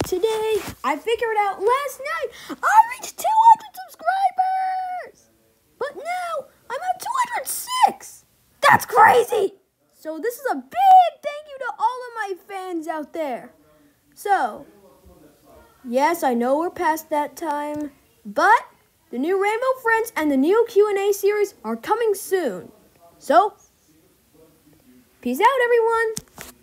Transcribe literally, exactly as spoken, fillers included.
today I figured out last night I reached two hundred subscribers. But now I'm at two hundred six. That's crazy. So this is a big thank you to all of my fans out there. So, yes, I know we're past that time, but the new Rainbow Friends and the new Q and A series are coming soon. So, peace out, everyone.